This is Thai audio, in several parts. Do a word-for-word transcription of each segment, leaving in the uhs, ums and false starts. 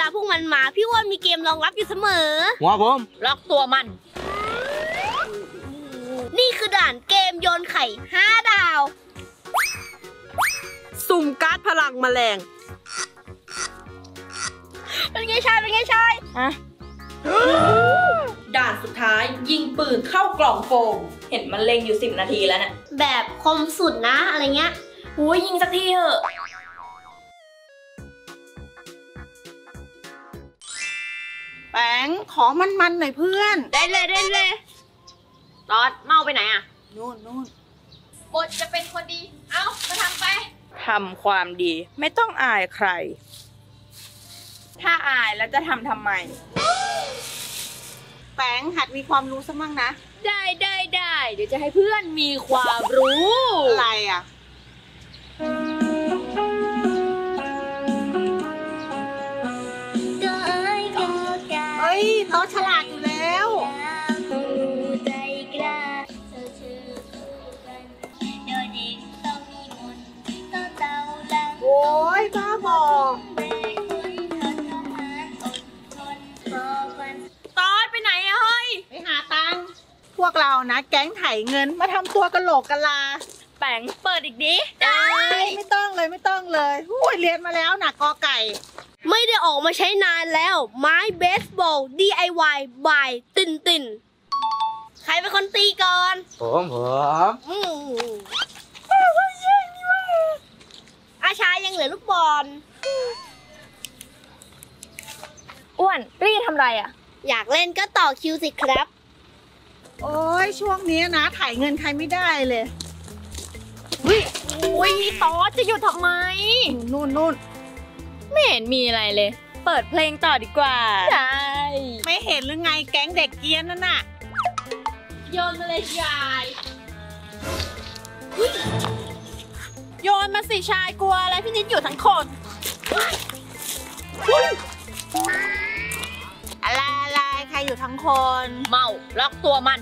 พวกมันมาพี่ว่ามีเกมรองรับอยู่เสมอหัวผมล็อกตัวมันนี่คือด่านเกมโยนไข่ห้าดาวสุ่มการ์ดพลังแมลงเป็นไงชายเป็นไงชายฮะด่านสุดท้ายยิงปืนเข้ากล่องโฟมเห็นมันเล็งอยู่สิบนาทีแล้วเนี่ยแบบคมสุดนะอะไรเงี้ยโอ้ยยิงสักทีเถอะแป้งขอมันๆหน่อยเพื่อนได้เลยได้เลยตอดเมาไปไหนอ่ะนู่นนู่นบทจะเป็นคนดีเอ้ามาทำไปทำความดีไม่ต้องอายใครถ้าอายแล้วจะทำทำไมแป้งหัดมีความรู้สักมั่งนะได้ได้ได้เดี๋ยวจะให้เพื่อนมีความรู้อะไรอ่ะเฮ้ยโต๊ะฉลาดอยู่แล้วโอ้ยบ้าบอตอดไปไหนอะเฮ้ยไปหาตังค์พวกเรานะแก๊งไถเงินมาทำตัวกะโหลกกะลาแป้งเปิดอีกดิได้ไม่ต้องเลยไม่ต้องเลยอุ้ยเรียนมาแล้วหนักกอไก่ไม่ได้ออกมาใช้นานแล้วไม้เบสบอล ดี ไอ วาย บายตินตินใครเป็นคนตีก่อนผมผมอืมอาชายังเหลือลูกบอลอ้วนรีทำไรอ่ะอยากเล่นก็ต่อคิวสิครับโอ้ยช่วงนี้นะถ่ายเงินใครไม่ได้เลยอุ้ยอุ้ยตอดจะหยุดทำไมนู่นนู่นไม่เห็นมีอะไรเลยเปิดเพลงต่อดีกว่าใช่ไม่เห็นหรือไงแก๊งเด็กเกียนนั่นน่ะโยนมาเลยยายโยนมาสิชายกลัวอะไรพี่นิดอยู่ทั้งคนอะไรอะไรใครอยู่ทั้งคนเมาล็อกตัวมัน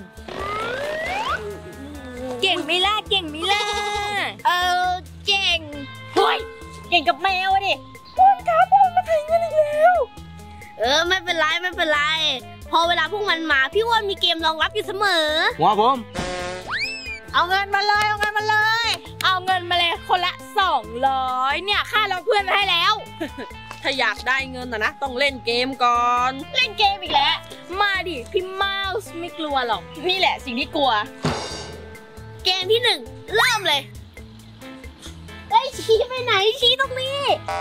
เก่งไม่ล่ะเก่งไม่ล่ะเออเก่งเฮ้ยเก่งกับแมวดิคุณครับพวกมันมาถ่ายเงินอีกแล้วเออไม่เป็นไรไม่เป็นไรพอเวลาพวกมันมาพี่ว่ามีเกมรองรับอยู่เสมอหัวผมเอาเงินมาเลยเอาเงินมาเลยเอาเงินมาเลยคนละสองร้อยเนี่ยค่าล็อกเพื่อนมาให้แล้วถ้าอยากได้เงินนะนะต้องเล่นเกมก่อนเล่นเกมอีกแล้วมาดิพี่เมาส์ไม่กลัวหรอกนี่แหละสิ่งที่กลัวเกมที่หนึ่งเริ่มเลยเฮ้ยชี้ไปไหนชี้ตรงนี้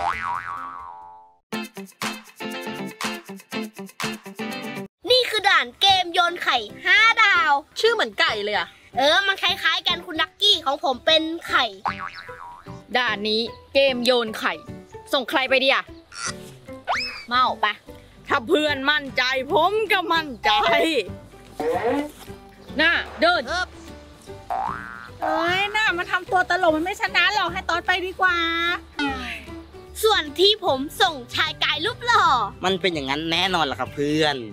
นี่คือด่านเกมโยนไข่ห้าดาวชื่อเหมือนไก่เลยอะเออมันคล้ายๆกันคุณดักกี้ของผมเป็นไข่ด่านนี้เกมโยนไข่ส่งใครไปดีอะเมาไปถ้าเพื่อนมั่นใจผมก็มั่นใจน่าเดินเอ้ยน่ามาทำตัวตลกมันไม่ชนะหรอกให้ตอนไปดีกว่าส่วนที่ผมส่งชายกายรูปหล่อมันเป็นอย่างนั้นแน่นอนล่ะครับเพื่อน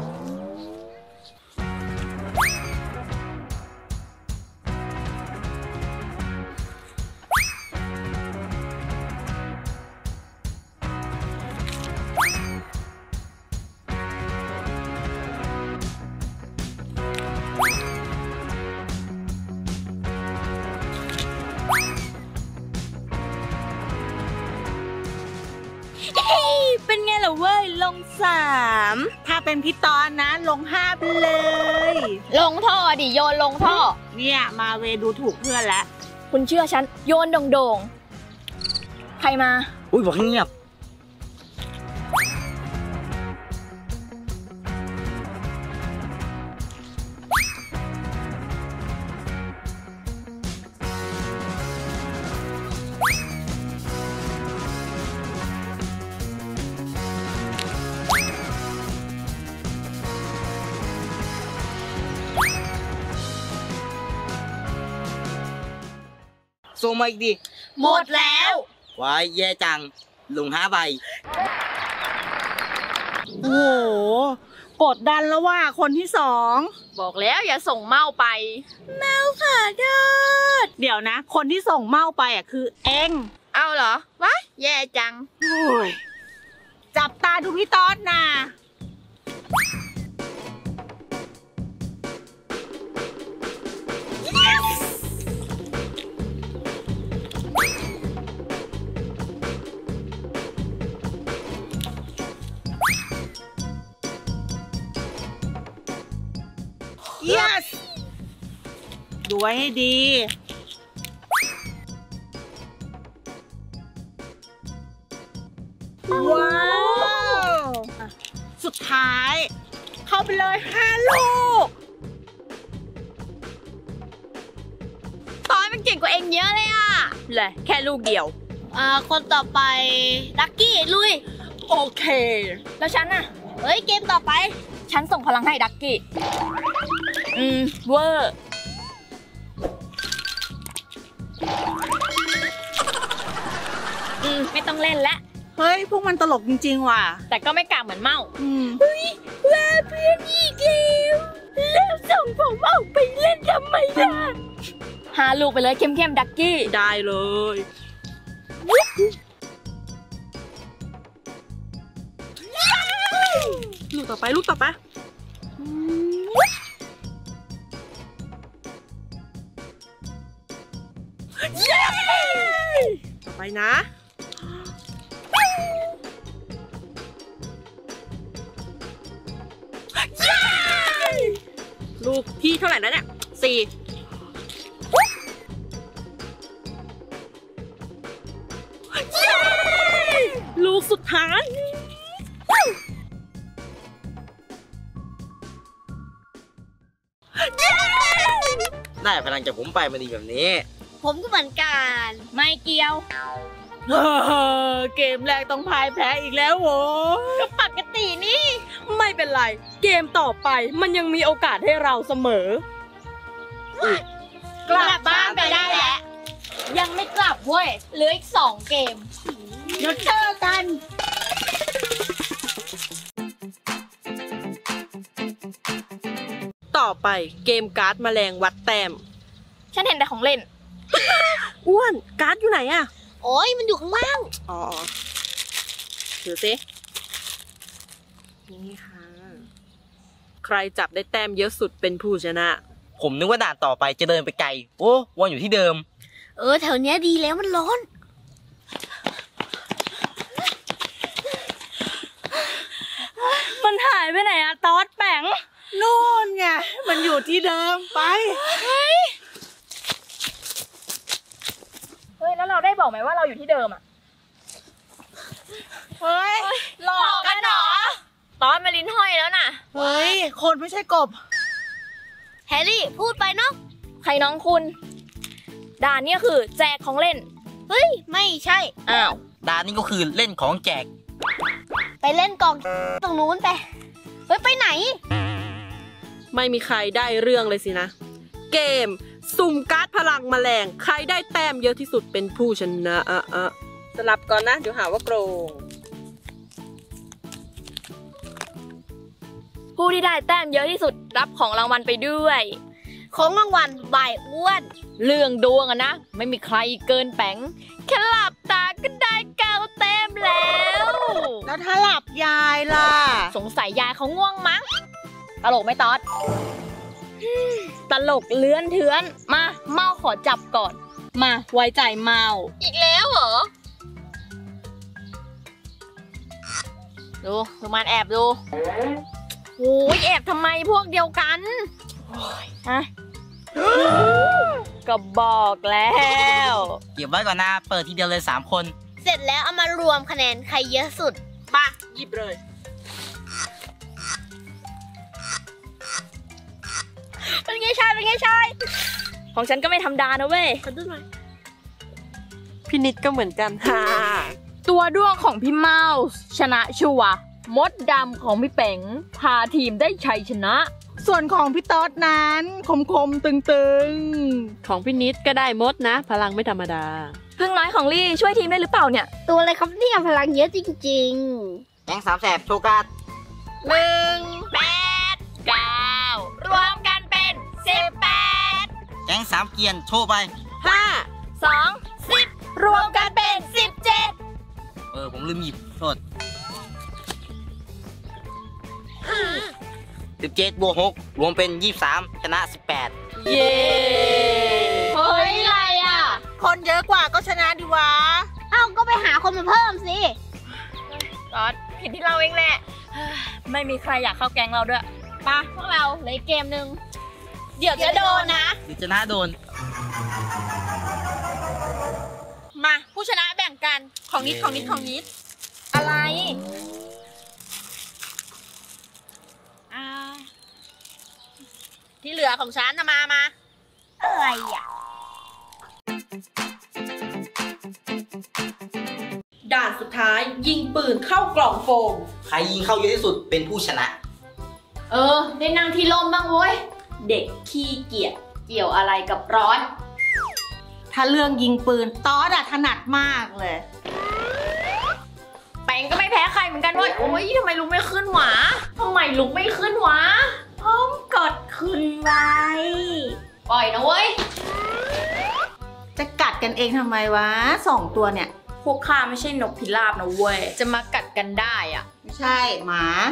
เป็นไงล่ะเว้ยลงสามถ้าเป็นพี่ตอนนะลงห้าไปเลยลงท่อดิโยนลงท่อเนี่ยมาเวดูถูกเพื่อนแล้วคุณเชื่อฉันโยนโด่งๆใครมาอุ้ยบอกให้เงียบส่งมาอีกดิหมดแล้วว้ายแย่จังลงห้าใบโอ้โหกดดันแล้วว่าคนที่สองบอกแล้วอย่าส่งเมาไปเมาค่ะเดิดเดี๋ยวนะคนที่ส่งเมาไปอ่ะคือเอ็งเอาเหรอวะแย่จังโอ้ยจับตาดูพี่ต๊อดนะ yes ดูไว้ให้ดี ว้าว สุดท้าย เข้าไปเลยห้าลูกตอนมันเก่งกว่าเองเยอะเลยอ่ะเลยแค่ลูกเดียวอ่า คนต่อไป ดักกี้ ลุยโอเคแล้วฉันน่ะเฮ้ย เกมต่อไปฉันส่งพลังให้ดักกี้ อืม เวอร์ อืม ไม่ต้องเล่นแล้วเฮ้ย พวกมันตลกจริงๆว่ะแต่ก็ไม่กล้าเหมือนเมาอืมว่าเพื่อนอีกแล้วแล้วส่งผมออกไปเล่นทำไมล่ะหาลูกไปเลยเข้มๆดักกี้ได้เลย ลูกต่อไป ลูกต่อไป ต่อไปนะ ลูกที่เท่าไหร่แล้วเนี่ยสี่ลูกสุดท้ายได้พลังจากผมไปมาดีแบบนี้ผมก็เหมือนกันไม่เกี่ยวเออเกมแรกต้องพ่ายแพ้อีกแล้วโว้ก็ปกตินี่ไม่เป็นไร เกมต่อไปมันยังมีโอกาสให้เราเสมอกลับบ้านไปได้แล้ว ยังไม่กลับเว้ยเหลืออีกสองเกมเดี๋ยวเจอกัน ต่อไปเกมการ์ดแมลงวัดแต้มฉันเห็นแต่ของเล่นอ้วนการ์ดอยู่ไหนอะโอ้ย มันอยู่ข้างล่างอ๋อถือสินี่ค่ะ ใครจับได้แต้มเยอะสุดเป็นผู้ชนะผมนึกว่าด่านต่อไปจะเดินไปไกล โอ้วนอยู่ที่เดิมเออ แถวเนี้ยดีแล้วมันร้อนมันหายไปไหนอะตอดแป๋งนู่นไง มันอยู่ที่เดิมไปเฮ้ย แล้วเราได้บอกไหมว่าเราอยู่ที่เดิมอะเฮ้ยหลอกกันเหรอตอนมาลิ้นห้อยแล้วน่ะเฮ้ย คนไม่ใช่กบแฮร์รี่ พูดไปเนาะใครน้องคุณ ด่านเนี่ยคือแจกของเล่นเฮ้ย ไม่ใช่อ้าวด่านนี้ก็คือเล่นของแจกไปเล่นกองตรงนู้นไป เฮ้ย ไปไหนไม่มีใครได้เรื่องเลยสินะ เกมสุ่มการ์ดพลังแมลง ใครได้แต้มเยอะที่สุดเป็นผู้ชนะอ่ะอ่ะสลับก่อนนะ เดี๋ยวหาว่าโกงผู้ที่ได้แต้มเยอะที่สุดรับของรางวัลไปด้วยของรางวัลบ่ายอ้วนเรื่องดวงอะนะ ไม่มีใครเกินแป๋งแค่หลับตาก็ได้เก้าแต้มแล้วแล้วถ้าหลับยายล่ะสงสัยยายเขาง่วงมั้ง ตลกไหมตอด ตลกเลื้อนเทือน มาเมาขอจับก่อน มาไว้ใจเมาอีกแล้วเหรอดูคือมันแอบดูโอ้ยแอบทำไมพวกเดียวกันฮะก็บอกแล้วเก็บไว้ก่อนนะเปิดทีเดียวเลยสามคนเสร็จแล้วเอามารวมคะแนนใครเยอะสุดปะหยิบเลยเป็นไงชาย เป็นไงชาย ของฉันก็ไม่ธรรมดานะเว้ยขอดูหน่อยพี่นิดก็เหมือนกันฮ่าตัวด้วงของพี่เมาส์ชนะชัวร์มดดำของพี่เป๋งพาทีมได้ชัยชนะส่วนของพี่ต๊อดนั้นคมคมๆตึงๆ ของพี่นิดก็ได้มดนะ พลังไม่ธรรมดาพึ่งน้อยของลี่ช่วยทีมได้หรือเปล่าเนี่ยตัวอะไรครับเนี่ยพลังเยอะจริงแก๊งสามแสบโชว์การ์ดหนึ่งแปดเก้ารวมกันเป็นสิบแปดแก๊งสามเกียนโชว์ไปห้าสองสิบรวมกันเป็นสิบเจ็ดเออผมลืมหยิบโทษสิบเจ็ดบวกหกรวมเป็นยี่สิบสามชนะสิบแปดเย้เฮ้ยอะไรอ่ะคนเยอะกว่าก็ชนะดิวะเอ้าก็ไปหาคนมาเพิ่มสิตอดผิดที่เราเองแหละ ไม่มีใครอยากเข้าแก๊งเราด้วยมาพวกเราเหลืออีกเกมหนึ่งเดี๋ยวจะโดนนะหรือชนะโดนมาผู้ชนะแบ่งกันของนิดของนิดของนิดอะไรอ่าที่เหลือของฉันนะมามาอะไรอ่ะด่านสุดท้ายยิงปืนเข้ากล่องโฟมใครยิงเข้าเยอะที่สุดเป็นผู้ชนะเออได้นั่งที่ร่มบ้างเว้ยเด็กขี้เกียจเกี่ยวอะไรกับร้อนถ้าเรื่องยิงปืนตอสอะถนัดมากเลยแปงก็ไม่แพ้ใครเหมือนกันเว้ยโอ้ยทำไมลุกไม่ขึ้นหวะทำไมลุกไม่ขึ้นหวะพร้อมกดขึ้นไว้ปล่อยนะเว้ยจะกัดกันเองทำไมวะสองตัวเนี่ยพวกข้าไม่ใช่นกพิราบนะเว้ยจะมากัดกันได้อ่ะไม่ใช่หมา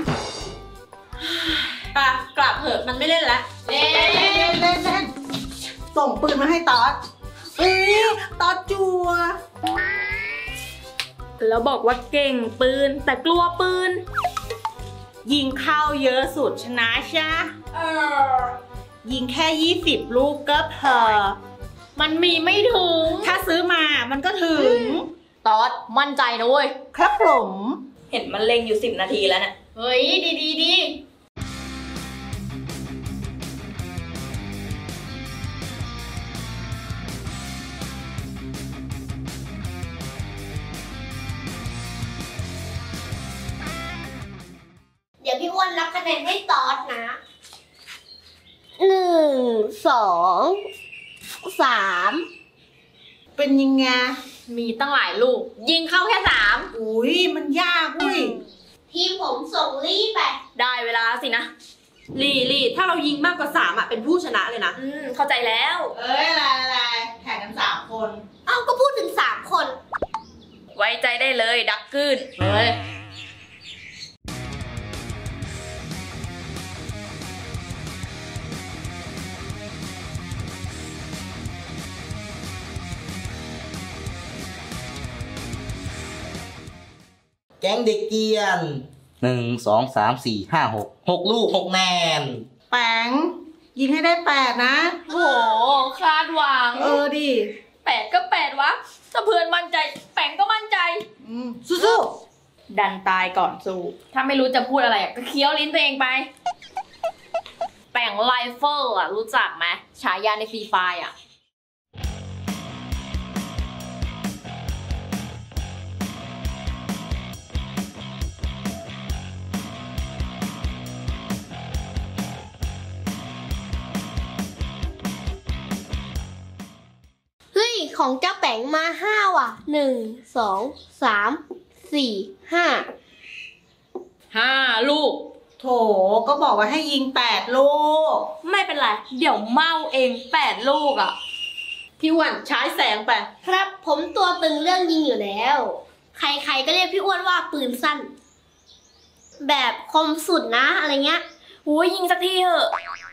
ปะกลับเถอะมันไม่เล่นแล้วเอ๊เล่นเล่นเล่นส่งปืนมาให้ตอสเอ้ยตอสจัวแล้วบอกว่าเก่งปืนแต่กลัวปืนยิงเข้าเยอะสุดชนะใช่เออยิงแค่ยี่สิบลูกก็พอมันมีไม่ถึงถ้าซื้อมามันก็ถึงตอดมั่นใจนะเว้ยครับผมเห็นมันเล็งอยู่สิบนาทีแล้วเนี่ยเฮ้ย ดีดีดีเดี๋ยวพี่อ้วนรับคะแนนให้ตอสนะ หนึ่ง สอง สามเป็นยังไงมีตั้งหลายลูก ยิงเข้าแค่สามอุ้ยมันยากอุ้ยทีมผมส่งลี่ไปได้เวลาสินะลี่ลี่ถ้าเรายิงมากกว่าสามอ่ะเป็นผู้ชนะเลยนะอืม เข้าใจแล้วเอ้ยอะไรอะไรแข่งกันสามคนเอ้าก็พูดถึงสามคนไว้ใจได้เลยดักกืนเฮ้ยแก๊งเด็กเกียนหนึ่งสองสามสี่ห้าหกหกลูกหกแนนแปงยิงให้ได้แปดนะโหคาดหวังเออดิแปดก็แปดวะ ถ้าเพื่อนมั่นใจ แปงก็มั่นใจอืมสู้ดันตายก่อนสู้ถ้าไม่รู้จะพูดอะไรอะก็เคี้ยวลิ้นตัวเองไป แปงไลเฟิลอ่ะ รู้จักไหมฉายาในฟรีไฟอ่ะเฮ้ย ของเจ้าแป๋งมาห้าว่ะ หนึ่ง สอง สาม สี่ ห้าห้าลูกๆโถก็บอกว่าให้ยิงแปดลูกไม่เป็นไร เดี๋ยวเมาเองแปดลูกอ่ะพี่อ้วนใช้แสงไปครับผมตัวตึงเรื่องยิงอยู่แล้ว ใครๆก็เรียกพี่อ้วนว่าปืนสั้น แบบคมสุดนะอะไรเงี้ยโอ้ยยิงสักทีเถอะ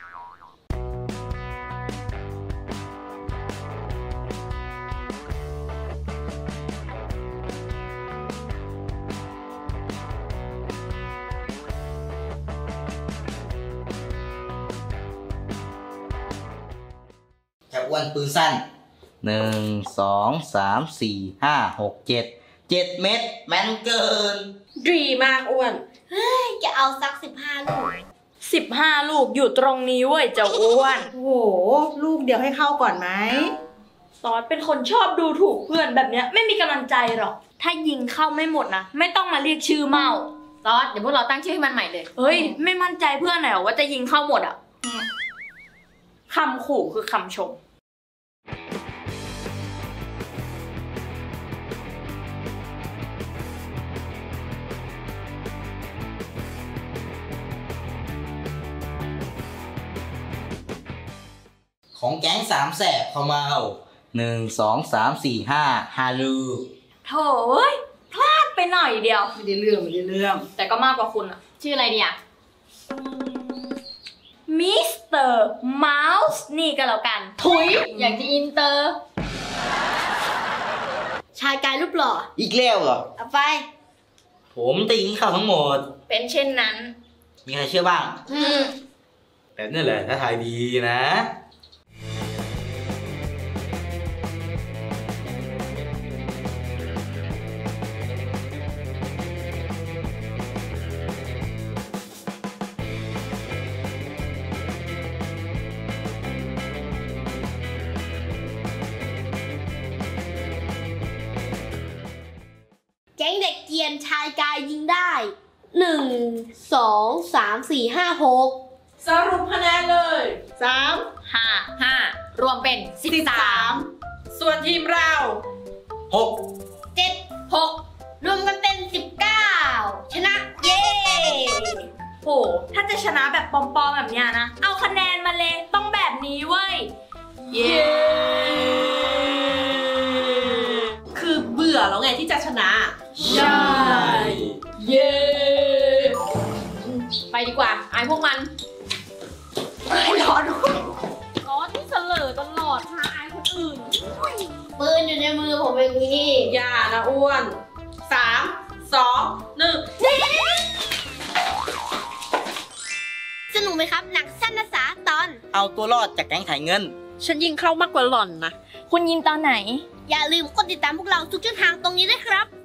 จับอ้วนปืนสั้นหนึ่งสองสามสี่ห้าหกเจ็ดเจ็ดเม็ดแม่นเกินดีมากอ้วนจะเอาสักสิบห้าลูกสิบห้าลูกอยู่ตรงนี้เว้ยเจ้าอ้วนโอ้โห ลูกเดียวให้เข้าก่อนไหมตอนเป็นคนชอบดูถูกเพื่อนแบบเนี้ยไม่มีกำลังใจหรอก ถ้ายิงเข้าไม่หมดนะ ไม่ต้องมาเรียกชื่อเมาตอดเดี๋ยวพวกเราตั้งชื่อให้มันใหม่เลยเฮ้ย ไม่มั่นใจเพื่อนหน่อยเหรอว่าจะยิงเข้าหมดอ่ะคำขู่คือคำชมของแก๊งสามแสบเขาเมาหนึ่งสองสามสี่ห้าห้าลูกโถ่เอ้ยพลาดไปหน่อยเดียวไม่ได้เรื่องไม่ได้เรื่องแต่ก็มากกว่าคุณอ่ะชื่ออะไรดีอ่ะมิสเตอร์เมาส์นี่ก็แล้วกัน ถุย อย่างที่อินเตอร์ชายกายรูปหล่ออีกแล้วเหรอเอาไปผมตีกินข้าวทั้งหมดเป็นเช่นนั้นมีใครเชื่อบ้างอืมแบบนี้แหละถ้าทายดีนะแก๊งเด็กเกรียนชายกายยิงได้หนึ่งสองสามสี่ห้าหกสรุปคะแนนเลยสามห้า ห้ารวมเป็นสิบสามส่วนทีมเราหกเจ็ดหกรวมกันเป็นสิบเก้าชนะเย้โห ถ้าจะชนะแบบปอมๆแบบเนี้ยนะ เอาคะแนนมาเลย ต้องแบบนี้เว้ยเย้ คือเบื่อแล้วไงที่จะชนะใช่ เย้ ไปดีกว่า อายพวกมันร้อนร้อนที่เสลอตลอดหาอายคนอื่นปืนอยู่ในมือผมเองพี่อย่านะอ้วนสามสองหนึ่งสนุกไหมครับหนังสั้นภาษาตอนเอาตัวรอดจากแก๊งถ่ายเงินฉันยิงเข้ามากกว่าหล่อนนะคุณยินตอนไหนอย่าลืมกดติดตามพวกเราทุกช่องทางตรงนี้ด้วยครับ